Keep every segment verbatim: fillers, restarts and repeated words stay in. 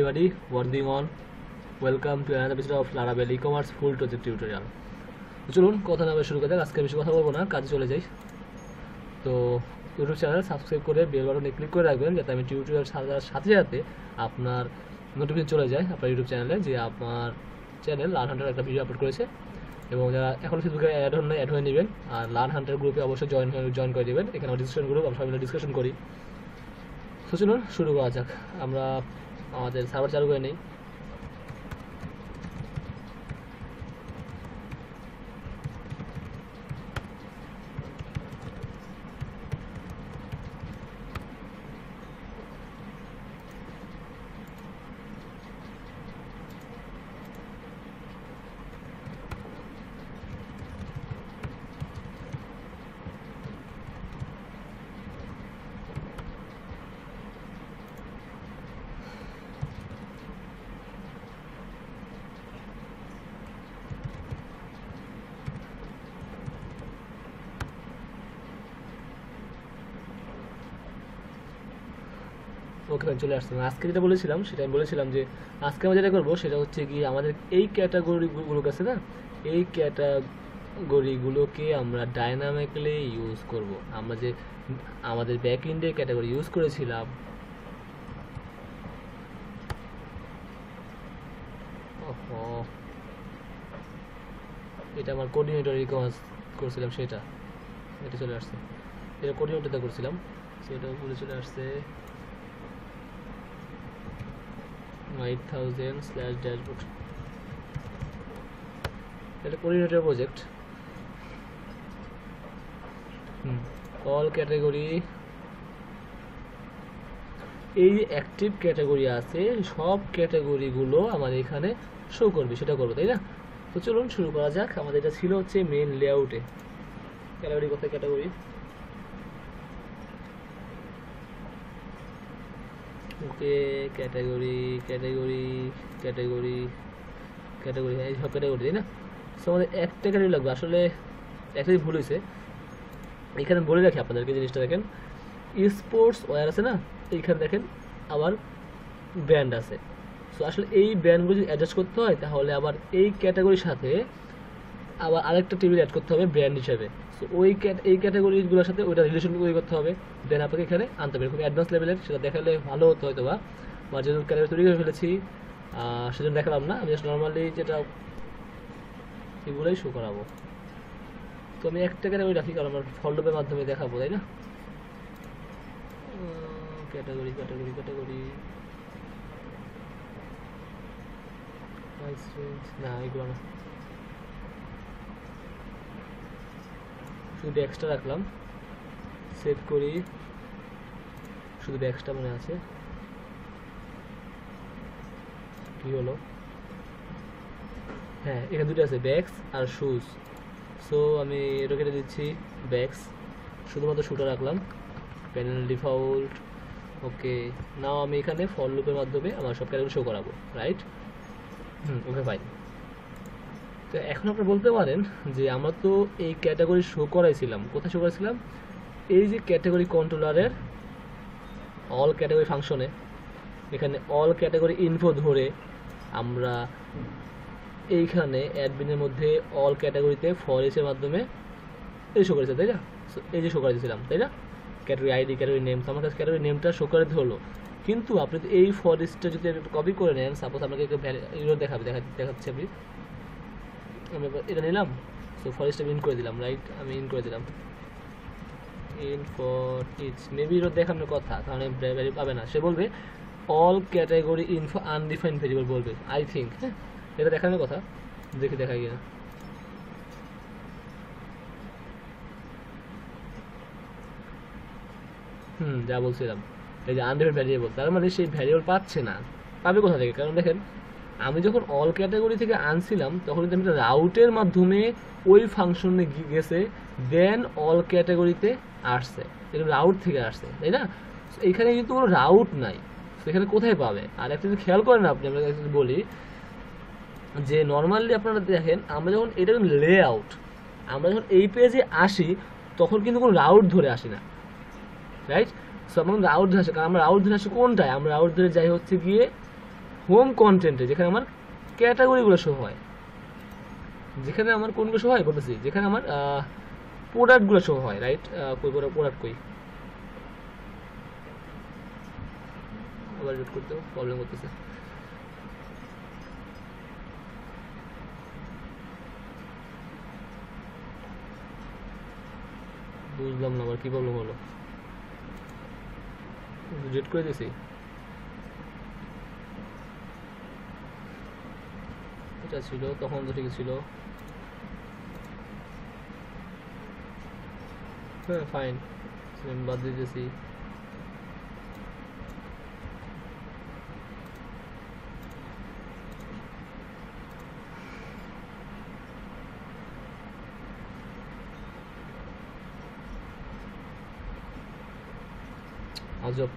everybody working on welcome to another episode of laravel e-commerce full project tutorial. তো চলুন কথা না বলে শুরু করা যাক। আজকে বেশি কথা বলবো না, কাজে চলে যাই। তো ইউটিউব চ্যানেল সাবস্ক্রাইব করে বেল বাটনে ক্লিক করে রাখবেন যাতে আমি টিউটোরিয়াল সাজার সাথে সাথে আপনার নোটিফিকেশন চলে যায় আপনার ইউটিউব চ্যানেলে যে আমার চ্যানেল লার্ন হান্টার একটা ভিডিও আপলোড করেছে। এবং যারা এখন ফেসবুকে অ্যাড হন না অ্যাড হয়ে নেবেন, আর লার্ন হান্টার গ্রুপে অবশ্যই জয়েন জয়েন করে দেবেন। এখানে আমার ডিসকাশন গ্রুপ, আমরা সবাই মিলে ডিসকাশন করি। তো চলুন শুরু করা যাক। আমরা আমাদের সার্ভার চালু করে নেই। ওকে চলে আসলাম। আজকে যেটা বলেছিলাম সেটা আমি বলেছিলাম যে আজকে আমরা যেটা করবো সেটা হচ্ছে কি আমাদের এই ক্যাটাগরিগুলো আছে না, এই ক্যাটাগরিগুলোকে আমরা ডাইনামিক্যালি ইউজ করব। আমরা যে আমাদের ব্যাক এন্ডে ক্যাটাগরি ইউজ করেছিলাম, এটা আমার কোঅর্ডিনেটর রিকোয়েস্ট করেছিলাম, সেটা এটা চলে আসছে। এটা কোঅর্ডিনেটরটা করছিলাম, সেটা উপরে চলে আসছে eight thousand slash dashboard। এটা coordinator project. Hmm all category, এই অ্যাক্টিভ ক্যাটাগরি আছে সব ক্যাটাগরিগুলো আমাদের এখানে শো করবে, সেটা করবো, তাই না? তো চলুন শুরু করা যাক। আমাদের এটা ছিল হচ্ছে মেন লেআউটে। ক্যাটাগরি কোথায়? Category okay, category category category category এই সব ক্যাটাগরি, তাই না? সো আমাদের একটা ক্যাটাগরি লাগবে। আসলে একটাই ভুল হয়েছে, এখানে বলে রাখি আপনাদেরকে জিনিসটা। দেখেন স্পোর্টস ওয়্যার আছে না, এইখানে দেখেন আবার ব্র্যান্ড আছে। সো আসলে এই ব্র্যান্ডগুলো যদি অ্যাডজাস্ট করতে হয় তাহলে আবার এই ক্যাটাগরির সাথে আবার আরেকটা টেবিল অ্যাড করতে হবে ব্র্যান্ড হিসাবে। সো ওই এই ক্যাটাগরিগুলোর সাথে ওইটা রিলেশন তৈরি করতে হবে, দেন আপনাকে এখানে আনতে হবে। খুব অ্যাডভান্স লেভেলের, সেটা দেখালে ভালো হতো হয়তো বা, বা যেহেতু ক্যাটাগরি তৈরি করে ফেলেছি সেজন্য দেখালাম না। আমি জাস্ট নর্মালি যেটা এগুলোই শো করাবো। তো আমি একটা ক্যাটাগরি রাখি কারণ আমার ফলডপের মাধ্যমে দেখাবো, তাই না? ক্যাটাগরি ক্যাটাগরি ক্যাটাগরি না, এগুলো না, শুধু ব্যাক্সটা রাখলাম। সেভ করি, শুধু ব্যাক্সটা মনে আছে। কি হলো? হ্যাঁ এখানে দুটো আছে, ব্যাক্স আর শুজ। সো আমি এটা কেটে দিচ্ছি, ব্যাক্স শুধুমাত্র শুটা রাখলাম, প্যানেল ডিফল্ট। ওকে, নাও আমি এখানে ফর লুপের মাধ্যমে আমার সব ক্যাটাগরি শো করাবো, রাইট? Hmm okay fine. তো এখন আপনি বলতে পারেন যে আমরা তো এই ক্যাটাগরি শো করাইছিলাম, কোথায় শো করাইছিলাম? এই যে ক্যাটাগরি কন্ট্রোলারের অল ক্যাটাগরি ফাংশনে, এখানে অল ক্যাটাগরি ইনফো ধরে আমরা এইখানে অ্যাডমিনের মধ্যে অল ক্যাটাগরিতে ফর এর মাধ্যমে এই শো করেছে, তাই না? এই যে শো করেছিলাম, তাই না? Category ID, category name. তো আমার কাছে ক্যাটাগরি নেমটা শো করে হলো, কিন্তু আপনি তো এই ফর লিস্টটা যদি কপি করে নেন, সাপোজ আপনাকে এগুলো দেখাবে, দেখা দেখাচ্ছে আপনি, আমি এটা নিলাম। সো ফর লিস্টটা ইন করে দিলাম, রাইট? আমি ইন করে দিলাম ইন ফর ইচ। মেবি এটা দেখানোর কথা, কারণ ভ্যালু পাবে না, সে বলবে all category info undefined variable বলবে, আই থিঙ্ক। হ্যাঁ এটা দেখানোর কথা, দেখে দেখা গিয়ে। হুম যা বলছিলাম, এই যে আনডিফাইন্ড ভ্যারিয়েবল, তার মানে সেই ভ্যারিয়েবল পাচ্ছে না। পাবে কোথা থেকে? কারণ দেখেন আমি যখন অল ক্যাটাগরি থেকে আনছিলাম তখন কিন্তু আমি রাউটের মাধ্যমে ওই ফাংশনে গেছে, দেন অল ক্যাটাগরিতে আসছে, এটা রাউট থেকে আসছে, তাই না? এখানে কিন্তু কোনো রাউট নাই, সেখানে কোথায় পাবে? আর একটা যদি খেয়াল করেন আপনি, আমরা বলি যে নর্মালি আপনারা দেখেন আমরা যখন এটা লে আউট, আমরা যখন এই পেজে আসি তখন কিন্তু কোনো রাউট ধরে আসি না, রাইট? সো আমরা রাউট ধরে আসি, কারণ আমরা রাউট ধরে আসি কোনটায়? আমরা রাউট ধরে যাই হচ্ছে গিয়ে হোম কন্টেন্টে যেখানে আমার ক্যাটাগরিগুলো শো হয়, যেখানে আমার কোনগুলো শো হয় বলতেছি, যেখানে আমার প্রোডাক্টগুলো শো হয়, রাইট? কই প্রোডাক্ট কই, আবার রিড করতে প্রবলেম করতেছে। বুঝলাম না আবার কি প্রবলেম হলো, রিড করে দিয়েছি। এটা ছিল তখন তো ঠিক ছিল, হ্যাঁ ফাইন, বাদ দিয়ে দিয়েছি। আজব।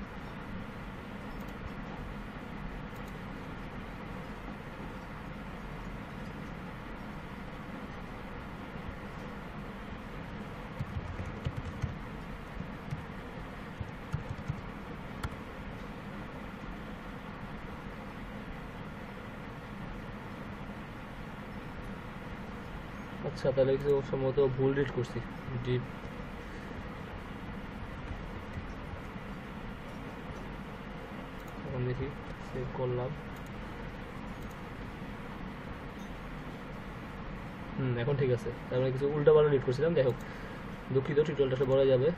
আচ্ছা তাহলে কিছু সম্ভবত ভুল রিড করছি। ডিপ এখন দেখি, সেভ করলাম, হুম এখন ঠিক আছে। তার মানে কিছু উল্টা পাল্টা রিড করছিলাম, যাই হোক দুঃখিত, টিউটোরিয়ালটা বড় যাবে।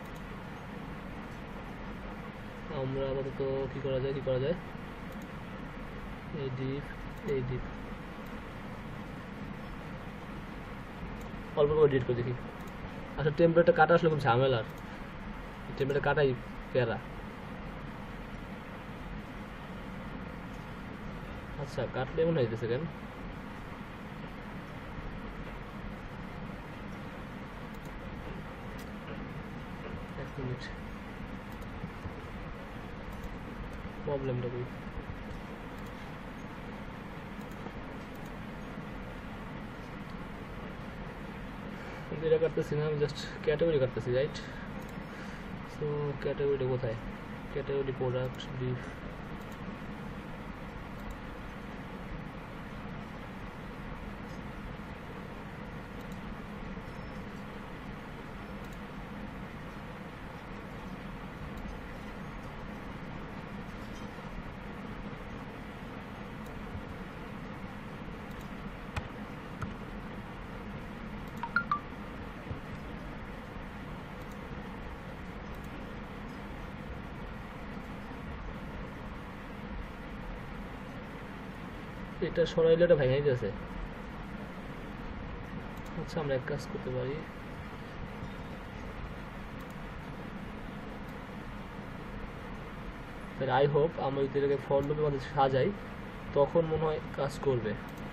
আমরা আপাতত কি করা যায়, কি করা যায়, এই ডিপ এই ডিপ অল্প করে ডিট করে দেখি। আসলে টেম্পলেটটা কাটা আসলে খুব ঝামেলার, টেম্পলেটটা কাটাই প্যারা। আচ্ছা কাটলে এমন হয়ে যেতেছে কেন, এক মিনিট, প্রবলেমটা কই, এটা কাটতেছি না, আমি জাস্ট ক্যাটাগরি কাটতেছি, রাইট? সো ক্যাটাগরিটা কোথায়, ক্যাটাগরি প্রোডাক্ট ডিপ, এটা সরাইলে এটা ভেঙে যাচ্ছে। আচ্ছা আমরা এক কাজ করতে পারি, আই হোপ আমরা যদি এটাকে ফর লুপের মধ্যে সাজাই তখন মনে হয় কাজ করবে।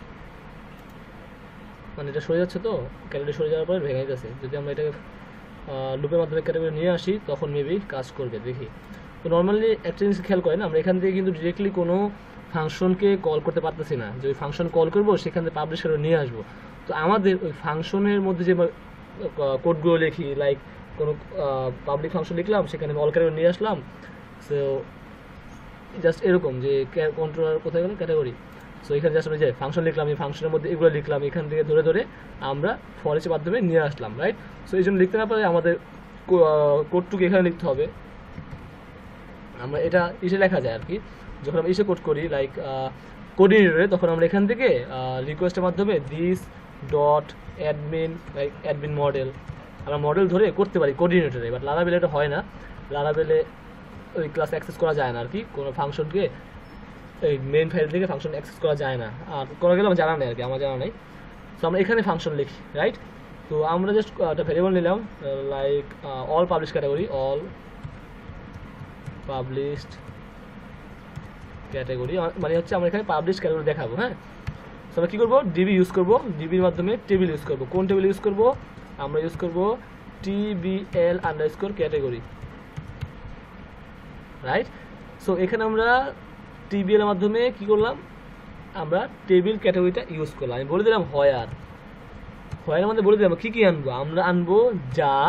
মানে এটা সরে যাচ্ছে তো, ক্যাটাগরি সরে যাওয়ার পরে ভেঙে যাচ্ছে, যদি আমরা এটাকে লুপের মাধ্যমে ক্যাটাগরি নিয়ে আসি তখন মেবি কাজ করবে, দেখি। তো নর্মালি একটা জিনিস খেয়াল করেন, আমরা এখান থেকে কিন্তু ডিরেক্টলি কোনো ফাংশনকে কল করতে পারতেছি না, যে ওই ফাংশন কল করবো সেখান থেকে পাবলিশ করে নিয়ে আসবো। তো আমাদের ওই ফাংশনের মধ্যে যে কোডগুলো লিখি, লাইক কোনো পাবলিক ফাংশন লিখলাম, সেখানে অল ক্যাটাগরি নিয়ে আসলাম, সো জাস্ট এরকম যে কন্ট্রোলার কোথায় গেল, ক্যাটাগরি, সো এখানে জাস্ট আমরা যে ফাংশন লিখলাম, এই ফাংশনের মধ্যে এগুলো লিখলাম, এখান থেকে ধরে ধরে আমরা ফরের মাধ্যমে নিয়ে আসলাম, রাইট? সো এই জন্য লিখতে না পারে আমাদের কোডটুকু এখানে লিখতে হবে। আমরা এটা ইসে লেখা যায় আর কি, যখন আমরা ইসে কোড করি লাইক কোঅর্ডিনেটরে, তখন আমরা এখান থেকে রিকোয়েস্টের মাধ্যমে this dot admin, like admin model, আমরা মডেল ধরে করতে পারি কোঅর্ডিনেটরে। বাট লারাভেলে এটা হয় না, লারাভেলে ওই ক্লাস অ্যাক্সেস করা যায় না আর কি, কোনো ফাংশনকে এই মেইন ফাইল থেকে ফাংশন অ্যাক্সেস করা যায় না, আর করা গেলে আমার জানা নেই আর কি, আমার জানা নেই। সো আমরা এখানে ফাংশন লিখি, রাইট? তো আমরা জাস্ট একটা ভেরিয়েবল নিলাম like all publish category, all published category, মানে হচ্ছে আমরা এখানে পাবলিশ ক্যাটাগরি দেখাবো, হ্যাঁ? সো আমরা কী করবো, ডিবি ইউজ করবো, ডিবির মাধ্যমে টেবিল ইউজ করবো। কোন টেবিল ইউজ করবো, আমরা ইউজ করবো TBL underscore category, right? So এখানে আমরা টিবিএল এর মাধ্যমে কি করলাম, আমরা টেবিল ক্যাটাগরিটা ইউজ করলাম। আমি বলে দিলাম হয়ার, হয়ারের মধ্যে বলে দিলাম কী কী আনবো, আমরা আনবো যার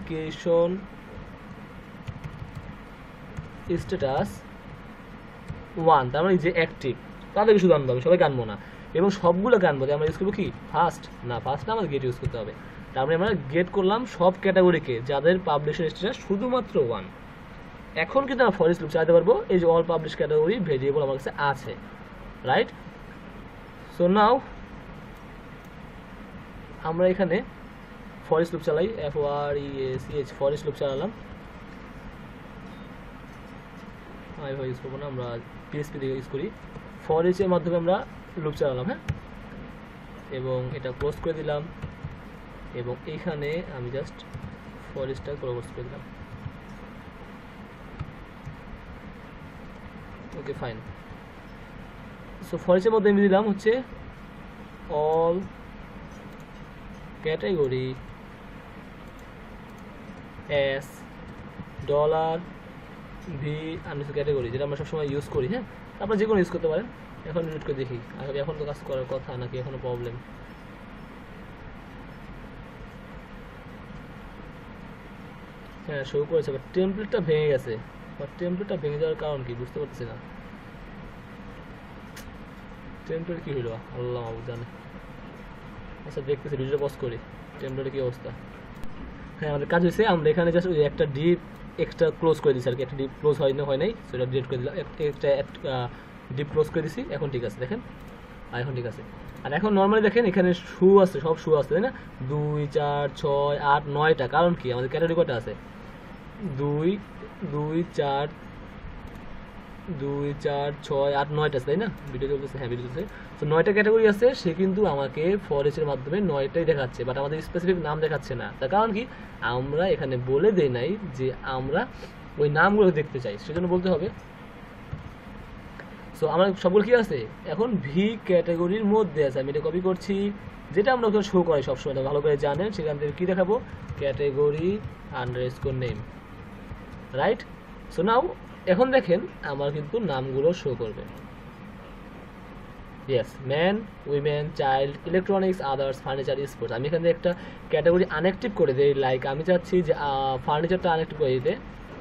পাবলিকেশন স্ট্যাটাস ওয়ান, তার মানে যে অ্যাক্টিভ তাদেরকে শুধু আনবো, আমি সবাইকে আনবো না। এবং সবগুলোকে আনবো, আমরা ইউজ করবো কি ফার্স্ট না, ফার্স্ট না আমাদের গেট ইউজ করতে হবে। তারপরে আমরা গেট করলাম সব ক্যাটাগরিকে যাদের পাবলিশার স্ট্যাটাস শুধুমাত্র ওয়ান। এখন কিন্তু আমরা ফরেস্ট লুপ চালাতে পারবো, এই যে অল পাবলিশ ক্যাটাগরি ভেরিয়েবল আমার কাছে আছে, রাইট? সো নাও আমরা এখানে ফরেস্ট লুপ চালাই, F O R E A C H, foreach loop চালালাম। আমি এভাবে ইউজ করবো না, আমরা পিএসপি দিয়ে ইউজ করি। ফরেস্টের মাধ্যমে আমরা লুপ চালালাম, হ্যাঁ, এবং এটা ক্লোজ করে দিলাম, এবং এইখানে আমি জাস্ট ফরেস্টটা ক্লোজ করে দিলাম। Okay fine. সো ফরেস্টের মধ্যে আমি দিলাম হচ্ছে all category as dollar V underscore category, যেটা আমরা সবসময় ইউজ করি, হ্যাঁ, আপনারা যে কোনো ইউজ করতে পারেন। এখন রিড করে দেখি এখন তো কাজ করার কথা নাকি এখনো প্রবলেম। হ্যাঁ শো করেছে, বাট টেমপ্লেটটা ভেঙে গেছে। বাট টেমপ্লেটটা ভেঙে যাওয়ার কারণ কি বুঝতে পারছি না। টেমপ্লেট কি হলো আল্লাহ জানে। আচ্ছা দেখতেছি, ভিডিওটা পজ করি, টেমপ্লেটের কি অবস্থা। হ্যাঁ আমাদের কাজ হয়েছে, আমরা এখানে জাস্ট ওই একটা ডিপ এক্সট্রা ক্লোজ করে দিচ্ছি আর কি, একটা ডিপ ক্লোজ হয় না হয় নাই, সেটা ডিলিট করে দিলাম, একটা ডিপ ক্লোজ করে দিছি। এখন ঠিক আছে দেখেন, আর এখন ঠিক আছে। আর এখন নর্মালি দেখেন এখানে শু আছে, সব শু আছে তাই না, দুই চার ছয় আট নয়টা। কারণ কি আমাদের ক্যাটাগরি কটা আছে, দুই দুই চার দুই চার ছয় আট নয়টা আছে তাই না, ভিডিও চলতেছে, হ্যাঁ ভিডিও চলছে। তো নয়টা ক্যাটাগরি আছে, সে কিন্তু আমাকে ফরেস্টের মাধ্যমে নয়টাই দেখাচ্ছে, বাট আমাদের স্পেসিফিক নাম দেখাচ্ছে না। তার কারণ কি আমরা এখানে বলে দেই নাই যে আমরা ওই নামগুলো দেখতে চাই, সেজন্য বলতে হবে। সো আমার সবগুলো কি আছে এখন ভি ক্যাটাগরির মধ্যে আছে, আমি এটা কপি করছি, যেটা আমরা ওখানে শো করাই সবসময়, ভালো করে জানেন। সেখান থেকে কী দেখাবো, category underscore name, right? So now এখন দেখেন আমার কিন্তু নামগুলো শো করবে। Yes, man, women, child, electronics, others, furniture, sports. আমি এখানে একটা ক্যাটাগরি আনঅ্যাক্টিভ করে দিই, লাইক আমি চাচ্ছি যে ফার্নিচারটা আনঅ্যাক্টিভ করে দিতে।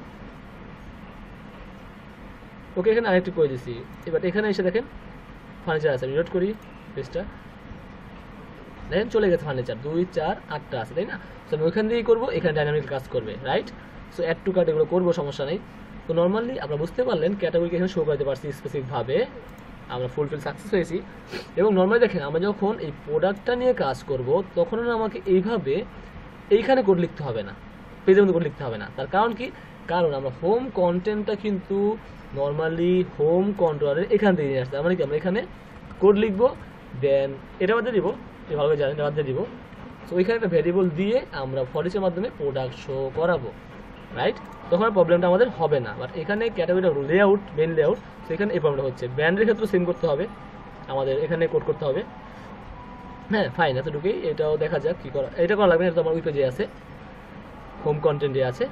ওকে এখানে আনঅ্যাক্টিভ করে দিচ্ছি। এবার এখানে এসে দেখেন ফার্নিচার আছে, আমি নোট করি পেজটা, দেখেন চলে গেছে ফার্নিচার, দুই চার আটটা আছে তাই না। সো আমি ওইখান দিয়েই করবো, এখানে ডাইনামিক কাজ করবে, right? So add to cart এগুলো করবো, সমস্যা নেই। তো নর্মালি আপনারা বুঝতে পারলেন ক্যাটাগরিকে এখানে শো করতে পারছি স্পেসিফিকভাবে, আমরা ফুলফিল সাকসেস হয়েছি। এবং নর্মালি দেখেন আমরা যখন এই প্রোডাক্টটা নিয়ে কাজ করব তখন আমাকে এইভাবে এইখানে কোড লিখতে হবে না, পেজের মধ্যে কোড লিখতে হবে না। তার কারণ কি, কারণ আমরা হোম কন্টেন্টটা কিন্তু নর্মালি হোম কন্ট্রোলারের এখান থেকে নিয়ে আসতে, মানে কি আমরা এখানে কোড লিখবো, দেন এটা বাদে দিব, ভালোভাবে জানেন এটা বাদে দিব। সো ওইখানে একটা ভ্যারিয়েবল দিয়ে আমরা ফরেস্টের মাধ্যমে প্রোডাক্ট শো করাবো, রাইট? তখন প্রবলেমটা আমাদের হবে না। বাট এখানে ক্যাটাগরিটা লেআউট, মেন লেআউট, সেখানে এই প্রবলেমটা হচ্ছে। ব্র্যান্ডের ক্ষেত্রে সেম করতে হবে, আমাদের এখানে কোড করতে হবে। হ্যাঁ ফাইন, এতটুকুই। এটাও দেখা যাক কী করা, এটা করা লাগবে না, এটা তো আমার ওই পেজে আছে, হোম কন্টেন্টে আছে।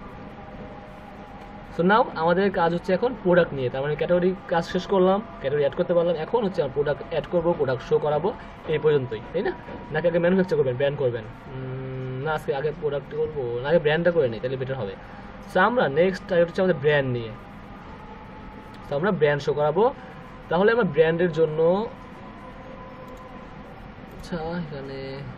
সো নাও আমাদের কাজ হচ্ছে এখন প্রোডাক্ট নিয়ে, তার মানে ক্যাটাগরি কাজ শেষ করলাম, ক্যাটাগরি অ্যাড করতে পারলাম, এখন হচ্ছে আমরা প্রোডাক্ট অ্যাড করবো, প্রোডাক্ট শো করাবো, এই পর্যন্তই তাই না। নাকি আগে ম্যানুফ্যাকচার করবেন, ব্র্যান্ড করবেন না, আজকে আগে প্রোডাক্ট করবো না, আগে ব্র্যান্ডটা করে নিই, তাহলে বেটার হবে। সো আমরা নেক্সট টার্গেট হচ্ছে আমাদের ব্র্যান্ড নিয়ে। তো আমরা ব্র্যান্ড শো করাবো, তাহলে আমরা ব্র্যান্ডের জন্য আচ্ছা এখানে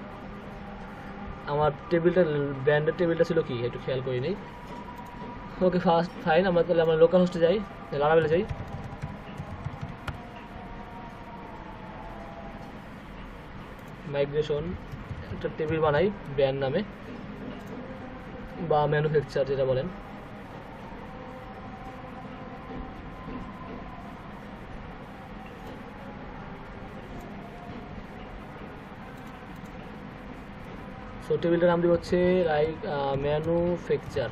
আমার টেবিলটা, ব্র্যান্ডের টেবিলটা ছিল কি একটু খেয়াল করি নেই। ওকে ফার্স্ট ফাইন, আমরা তাহলে আমরা লোকাল হোস্টে যাই, লারাভেলে যাই, মাইগ্রেশন একটা টেবিল বানাই ব্র্যান্ড নামে বা ম্যানুফ্যাকচার যেটা বলেন। সো টেবিলটার নাম দিব হচ্ছে লাইক ম্যানুফ্যাকচার,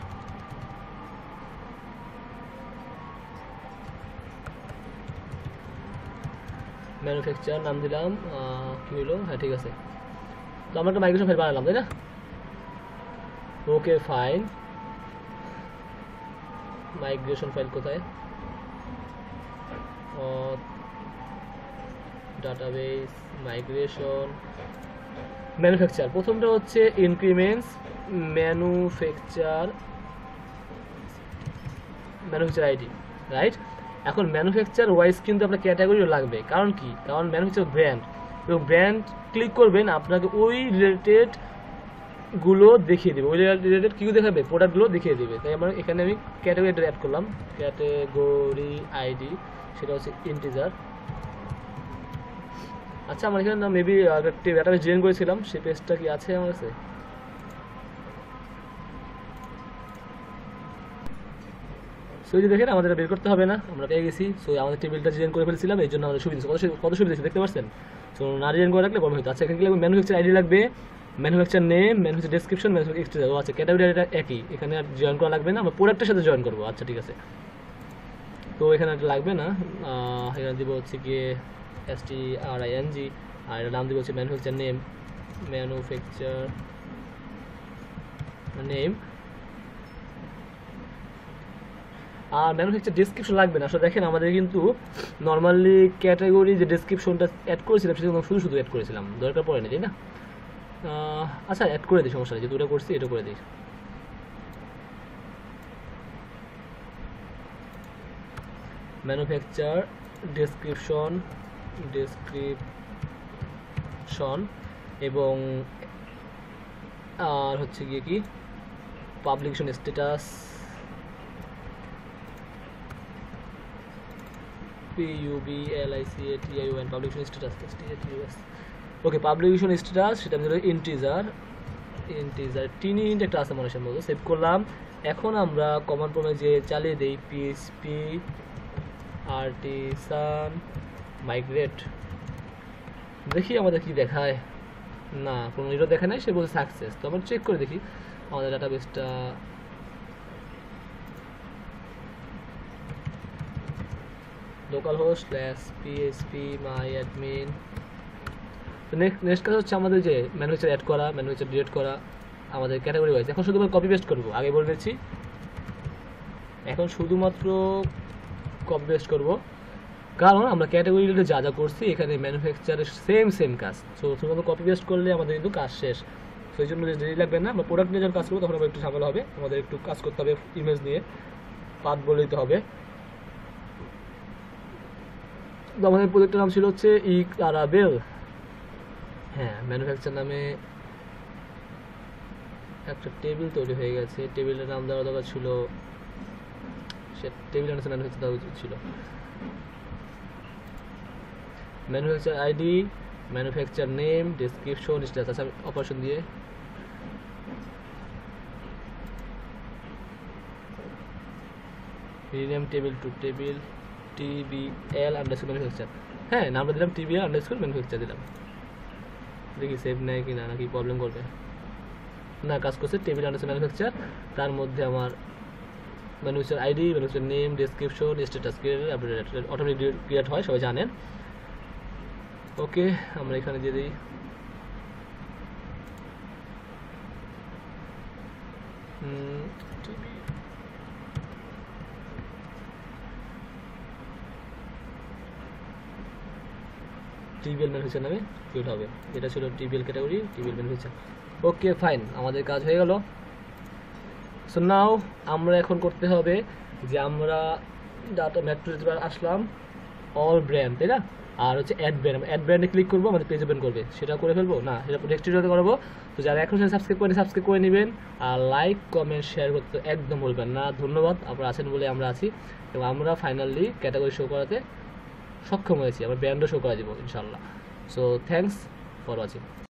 ম্যানুফ্যাকচার নাম দিলাম। কি হলো, হ্যাঁ ঠিক আছে। তো আমরা একটা মাইগ্রেশন ফাইল বানালাম তাই না। ওকে ফাইন, মাইগ্রেশন ফাইল কোথায়, ডাটাবেস, মাইগ্রেশন, ম্যানুফ্যাকচার। প্রথমটা হচ্ছে increments manufacture, manufacture ID, right? এখন ম্যানুফ্যাকচার ওয়াইজ কিন্তু আপনার ক্যাটাগরিও লাগবে, কারণ কি, কারণ ম্যানুফ্যাকচার ব্র্যান্ড এবং ব্র্যান্ড ক্লিক করবেন আপনাকে ওই রিলেটেড গুলো দেখিয়ে দেবে, ওই রিলেটেড কি দেখাবে, প্রোডাক্টগুলো দেখিয়ে দেবে। তাই আমার এখানে আমি ক্যাটাগরি অ্যাড করলাম, ক্যাটাগরি আইডি সেটা হচ্ছে ইন্টিজার। আচ্ছা আমার এখানে মেবি একটি ডাটাবেস ডিজাইন করেছিলাম, সেই পেজটা কি আছে আমার কাছে? সো এই যে দেখেন আমাদের বের করতে হবে না, আমরা পেয়ে গেছি। সো আমাদের টেবিলটা ডিজাইন করে ফেলেছিলাম, এই জন্য আমাদের সুবিধা কত কত সুবিধা দেখতে পাচ্ছেন। সো না ডিজাইন করে রাখলে প্রবলেম হতো। আচ্ছা এখানে কি লাগবে, ম্যানুফ্যাকচার আইডি লাগবে, manufacture name, manufacture description, manufacture extra. ও আচ্ছা ক্যাটাগরি এটা একই, এখানে আর জয়েন করা লাগবে না, আমরা প্রোডাক্টের সাথে জয়েন করবো। আচ্ছা ঠিক আছে, তো এখানে এটা লাগবে না। এখানে দিব হচ্ছে গিয়ে S T R I N G, আর এটার নাম দিব হচ্ছে ম্যানুফ্যাকচার নেম, ম্যানুফ্যাকচার নেম। আর ম্যানুফ্যাকচার ডেসক্রিপশন লাগবে না। আসলে দেখেন আমাদের কিন্তু নর্মালি ক্যাটাগরি যে ডেসক্রিপশনটা অ্যাড করেছিলাম সেটা শুধু শুধু অ্যাড করেছিলাম, দরকার পড়ে না, তাই না? আচ্ছা অ্যাড করে দিই, সমস্যা নেই, যেহেতু এটা করছি এটা করে দিই। ম্যানুফ্যাকচার ডেসক্রিপশন ডেসক্রিপশন এবং আর হচ্ছে গিয়ে কি publication status, P U B L I C A T I O N, publication status S T A T U S. Okay publication status সেটা আমি ইন্টিজার, ইন্টিজার টিনি ইন্ট একটা আছে মানুষের মতো, সেভ করলাম। এখন আমরা কমান্ড প্রমে যে চালিয়ে দিই পিএইচপি আর্টিসান মাইগ্রেট, দেখি আমাদের কি দেখায়। না কোনো এরর দেখা নাই, সে বলছে সাকসেস। তো আমরা চেক করে দেখি আমাদের ডাটাবেসটা local host slash PHP my admin. তো নেক্সট নেক্সট কাজ হচ্ছে আমাদের যে ম্যানুফ্যাকচার অ্যাড করা, ম্যানুফ্যাকচার ডিলিট করা আমাদের ক্যাটাগরি ওয়াইজ। এখন শুধুমাত্র কপি পেস্ট করবো, আগে বলে দিচ্ছি, এখন শুধুমাত্র কপি পেস্ট করবো, কারণ আমরা ক্যাটাগরি রিলেটেড যা যা করছি এখানে ম্যানুফ্যাকচারের সেম সেম কাজ। সো শুধুমাত্র কপি পেস্ট করলে আমাদের কিন্তু কাজ শেষ। সো এই জন্য দেরি লাগবে না, আমরা প্রোডাক্ট নিয়ে যখন কাজ করবো তখন আমরা একটু ঝামেলা হবে, আমাদের একটু কাজ করতে হবে ইমেজ নিয়ে, পাথ বলে দিতে হবে। তো আমাদের প্রজেক্টের নাম ছিল হচ্ছে ই লারাভেল। হ্যাঁ ম্যানুফ্যাকচার নামে একটা টেবিল তৈরি হয়ে গেছে, টেবিলের নাম দেওয়া দরকার ছিল, সে টেবিল আনসার ম্যানুফ্যাকচার দেওয়া উচিত ছিল। Manufacture ID, manufacture name, description, status. আমি অপারেশন দিয়ে rename table to table TBL underscore manufacture. হ্যাঁ নামটা দিলাম টিবিএল আন্ডারস্কোর ম্যানুফ্যাকচার দিলাম, দেখি সেভ নেয় কি না, নাকি প্রবলেম করবে না। কাজ করছে টেবিল আন্ডারস্কোর ম্যানুফ্যাকচার, তার মধ্যে আমার manufacture ID, manufacture name, description, status create automatic create হয়, সবাই জানেন। ওকে আমরা এখানে দিয়ে দিই টিবিএল ম্যানুফ্যাকচার নামে ক্রিয়েট হবে, এটা ছিল TBL category, TBL manufacture. Okay fine, আমাদের কাজ হয়ে গেল। সো নাও আমরা এখন করতে হবে যে আমরা ডাটা ম্যাট্রিক্স আসলাম অল ব্র্যান্ড, তাই না? আর হচ্ছে অ্যাড ব্র্যান্ড, অ্যাড ব্র্যান্ডে ক্লিক করবো, আমাদের পেজ ওপেন করবে, সেটা করে ফেলবো না, সেটা নেক্সট ভিডিওতে করবো। তো যারা এখন সাবস্ক্রাইব করেন সাবস্ক্রাইব করে নেবেন, আর লাইক কমেন্ট শেয়ার করতে একদম বলবেন না। ধন্যবাদ, আপনারা আছেন বলে আমরা আছি, এবং আমরা ফাইনালি ক্যাটাগরি শো করাতে সক্ষম হয়েছি, আমরা ব্র্যান্ডও শো করা দিব ইনশাল্লাহ। So thanks for watching.